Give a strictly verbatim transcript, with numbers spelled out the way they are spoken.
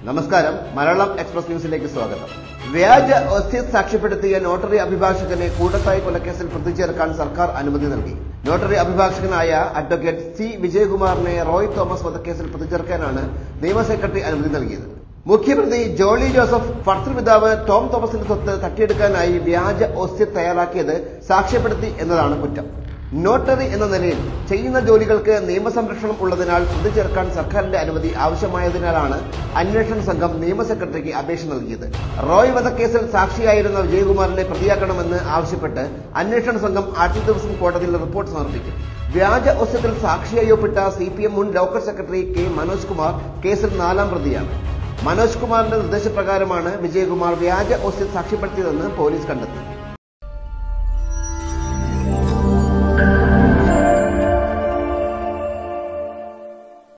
നമസ്കാരം. മലയാളം എക്സ്പ്രസ് ന്യൂസിലേക്ക് സ്വാഗതം. വ്യാജ ഒസ്യത്ത് സാക്ഷ്യപ്പെടുത്തിയ നോട്ടറി അഭിഭാഷകനെ കൂടത്തായി കൊലക്കേസിൽ പ്രതി ചേർക്കാൻ സർക്കാർ അനുമതി നൽകി. നോട്ടറി അഭിഭാഷകനായ അഡ്വക്കേറ്റ് സി വിജയകുമാറിനെ റോയ് തോമസ് വധക്കേസിൽ പ്രതി ചേർക്കാനാണ് നിയമ സെക്രട്ടറി അനുമതി നൽകിയത്. മുഖ്യപ്രതി ജോളി ജോസഫ് ഫർസൽ പിതാവ് ടോം തോമസിന്റെ സ്വത്ത് തട്ടിയെടുക്കാനായി വ്യാജ ഒസ്യത്ത് തയ്യാറാക്കിയത് സാക്ഷ്യപ്പെടുത്തി എന്നതാണ് കുറ്റം. നോട്ടറി എന്ന നിലയിൽ ചെയ്യുന്ന ജോലികൾക്ക് നിയമസംരക്ഷണം ഉള്ളതിനാൽ പ്രതി ചേർക്കാൻ സർക്കാരിന്റെ അനുമതി ആവശ്യമായതിനാലാണ് അന്വേഷണ സംഘം നിയമ സെക്രട്ടറിക്ക് അപേക്ഷ നൽകിയത്. റോയ് വധക്കേസിൽ സാക്ഷിയായിരുന്ന വിജയകുമാറിനെ പ്രതിയാക്കണമെന്ന് ആവശ്യപ്പെട്ട് അന്വേഷണ സംഘം ആദ്യ ദിവസം കോടതിയിൽ റിപ്പോർട്ട് സമർപ്പിക്കും. വ്യാജ ഒസ്യത്തിൽ സാക്ഷിയായി ഒപ്പിട്ട സി പി എം മുൻ local secretary K Manoj Kumar കേസിൽ നാലാം പ്രതിയാണ്. മനോജ് കുമാറിന്റെ നിർദ്ദേശപ്രകാരമാണ് വിജയകുമാർ വ്യാജ ഒസ്യത്ത് സാക്ഷ്യപ്പെടുത്തിയതെന്ന് പോലീസ് കണ്ടെത്തി.